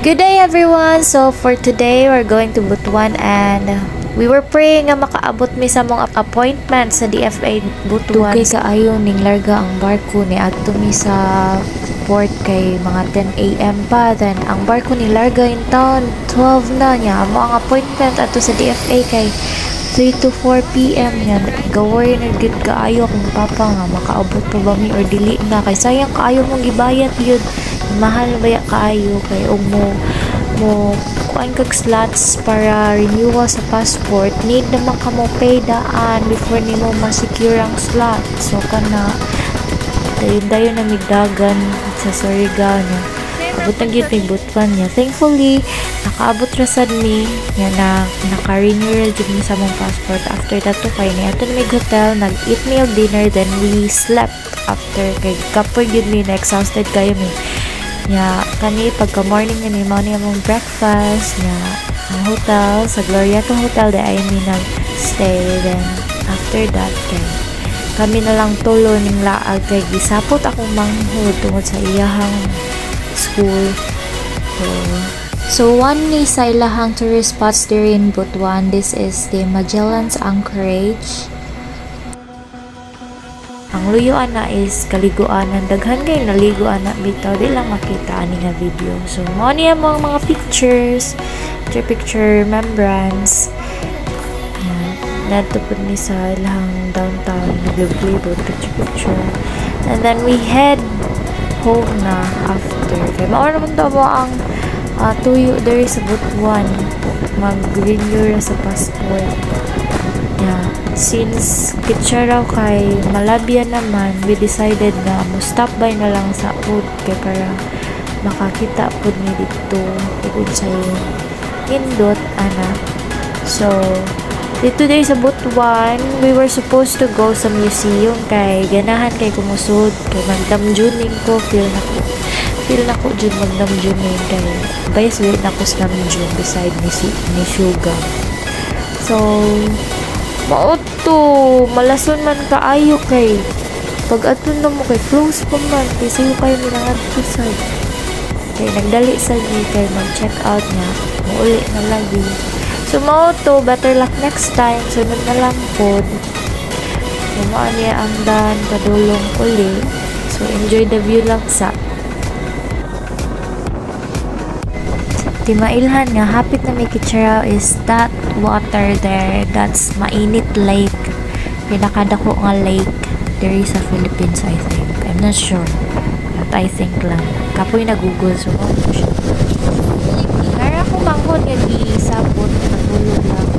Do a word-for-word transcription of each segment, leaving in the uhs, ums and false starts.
Good day everyone! So for today, we're going to Butuan and we were praying nga makaabot mi sa mong appointment sa D F A Butuan. Dugay kaayo ning larga ang barko ni adto mi sa port kay mga ten A M pa. Then ang barko ni larga in town twelve na niya. Amo ang appointment ato sa D F A kay three to four P M yan. Gaway na gid kaayo akong papa nga makaabot pa ba mi or dili na kay sayang kaayo mong gibayad yun. Mahal ba kaayo kay og mo mo kuan kag slots para renewal sa passport, need naman ka mo pay daan before nimo ma-secure ang slot. So kana dayon-dayon na migdagan sa Surigao niya. Abot na gyud may Butuan niya. Thankfully nakaabot ra sad mi nya na naka-renew ra jud mi sa mong passport. After that to kay ni ato na mig hotel, nag-eat me og dinner, then we slept after kay kapoy gyud mi na exhausted kayo mi. Nya kani pagka morning ni mao ni among breakfast nya ang hotel sa Glorieta Hotel de ay mi nag stay. Then after that kay kami na lang tulo ning laag kay gisapot akong manghud tungod sa iyahang school. So, so one ni sa ilahang tourist spots there in Butuan, this is the Magellan's Anchorage. Ang luyuan na is kaliguan ng daghan kay naliguan na bitaw di lang makita ani nga video. So mo niya mga mga pictures, picture picture remembrance. Yeah, nadto pud ni sa ilang downtown naglibot picture picture. And then we head home na after. Kay mao naman daw ang uh, tuyo there sa Butuan. Mag-renew sa passport. Yeah. Since kitsa raw kay Malabya naman, we decided na mo stop by na lang sa food kay para makakita po ni dito tungkol sa indot ana. So dito day sa Butuan, we were supposed to go sa museum kay ganahan kay kumusod kay magdamjuning ko, feel na ko feel na ko jud magdamjuning kay bayas wait na ko sa namjun beside ni, ni Sugar. So mauto, malason man kaayo kay pag aton na mo kay close pa man kay sayo kayo nilang ato side kay nagdali sa ni kay mag-check out niya mauli na lagi. So mauto, better luck next time, sunod na lang po lumaan niya ang dan padulong uli. So enjoy the view lang sa Timailhan nga hapit na may Kitcharaw is that water there, that's Mainit Lake, pinakadako nga lake there is sa Philippines. I think, I'm not sure but I think lang kapoy na Google so mo siya kaya ako manghod nga gisabot natulog lang.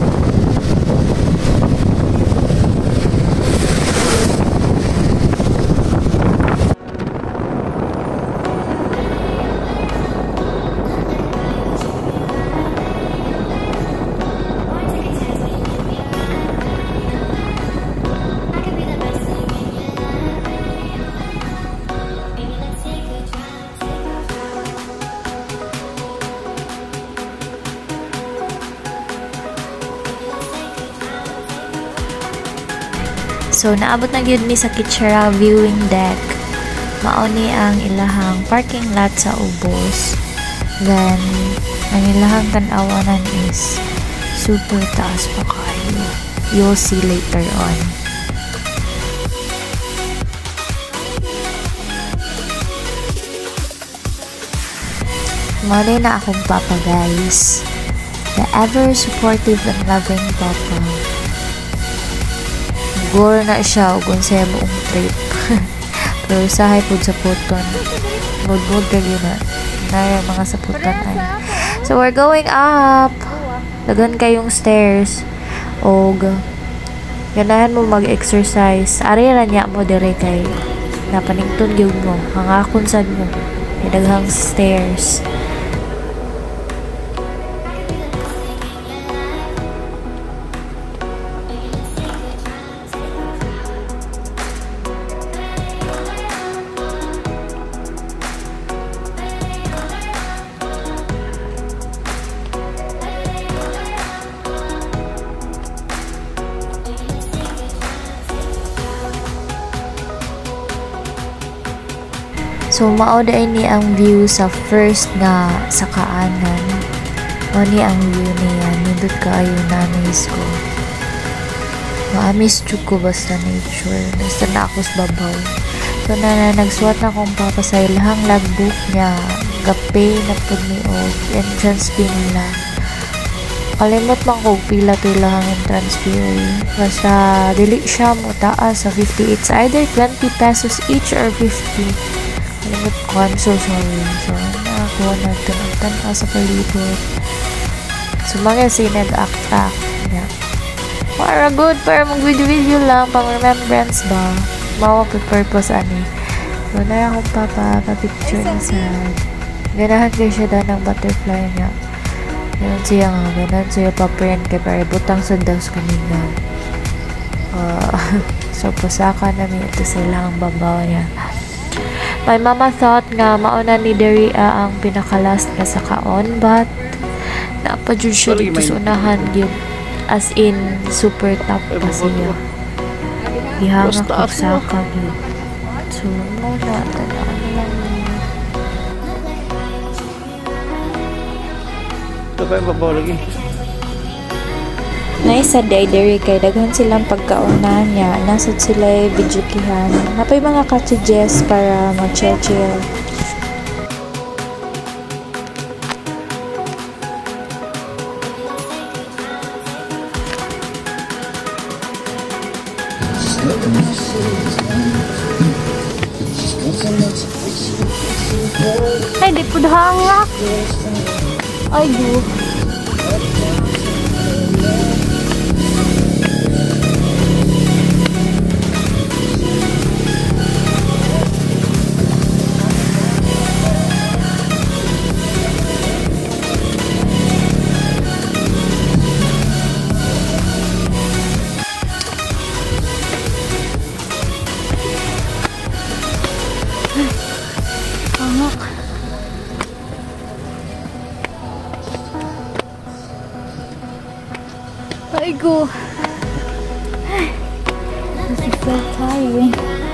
So, naabot na gyud mi sa Kitcharaw viewing deck. Mao ni ang ilahang parking lot sa ubos. Then, ang ilahang tan-awanan is super taas pa kayo. You'll see later on. Mao na akong papa guys. The ever supportive and loving papa. Gore na siya o kung sa'yo moong trip. Pero sahay po sa puton. Mood-mood ka yun na. Naya mga sa puton ay. So, we're going up. Dagan kayong stairs. O, ganahan mo mag-exercise. Arira niya mo dire kay napanington yung mo. Hangakon sad mo. Daghang stairs. So mao day ni ang view sa first nga sa kaanan. Mao ni ang view niya, nindot kaayo nanis ko. Maamis jud ko basta nature, basta na ako sa babaw. So na, na nagsuwat na kong papa sa ilahang logbook niya, gape na pud ni og entrance fee nila. Kalimot man ko pila to ilang entrance fee. Basta dili siya mo taas sa fifty. It's either twenty pesos each or fifty. Kalimot ko, I'm so sorry. So nakakuha na ito ng tanaw sa palibot. So mga sinad act act niya. Para good, para mag-video-video lang, pang remembrance ba? Mawa pa purpose ani. So na akong papa, pa-picture na sa ganahan kayo siya da ng butterfly niya. Ganun siya nga, ganun siya pa-print kay para butang sa daws kanina. Uh, so, pasaka namin ito sila ang babaw niya. My mama thought nga mauna ni Daria ang pinaka-last na sa kaon, but napadjud siya dito sa unahan yun. As in, super top pa siya. Ihanga ko sa kagid. So, muna, tanaan lang niya. Ito pa yung babaw lagi. Nice sa day kay daghan silang pagkaunan niya. Nasad sila videokihan. Napay mga cottages para mag-chill-chill. Ay, di po hangak. Ay, do. Hangak. Ay, go. This is so tiring.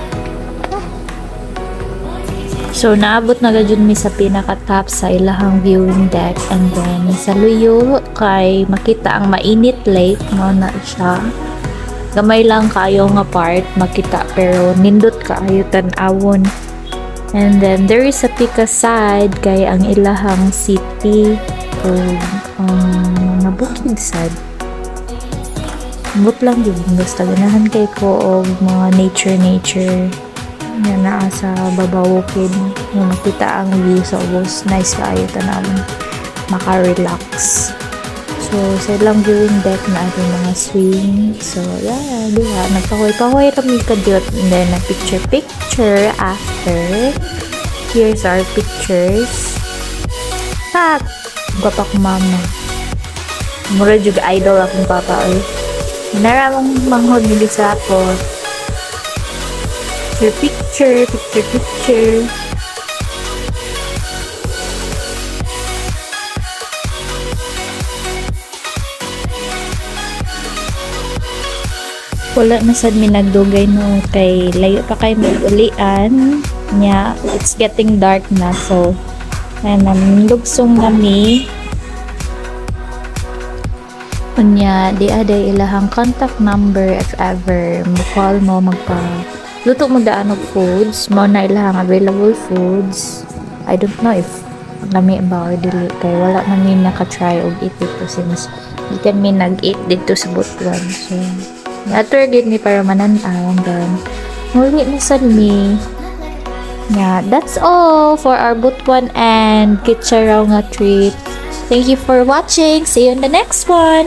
So, naabot na gajud mi sa pinaka-top sa ilahang viewing deck, and then sa luyo kay makita ang mainit lake no na siya. Gamay lang kayo nga part makita pero nindot kaayo tan-awon. And then there is a pika side kay ang ilahang city o um, nabukid side. But lang yun, basta ganahan kay ko og mga nature-nature nga naa sa babawokid nga makita ang view sa ubos. Nice kaayo tanawon, maka-relax. So, sa ilang viewing deck na ating mga swing. So, yeah, diba? Nagpahoy-pahoy kami kadiyot. And then, nag-picture-picture after. Here's our pictures. Ha! Papa ko mama. Mura juga idol akong papa oy. Naramang manghod nili sa ako. Your picture, picture, picture. Wala na sad mi nagdugay no kay layo pa kay mag-ulian nya. It's getting dark na, so and lugsong kami. Unya, di aday ilahang contact number if ever mo-call mo magpa luto mo daan og foods mo na ilahang available foods. I don't know if lami ba or dili kay wala man mi naka-try og eat dito since di kan mi nag-eat dito sa Butuan. So natur gid ni para manan-aw then muli na sad mi. Yeah, that's all for our Butuan and Kitcharaw nga trip. Thank you for watching. See you in the next one.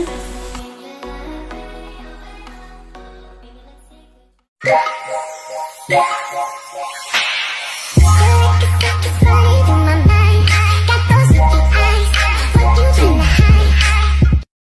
Yeah.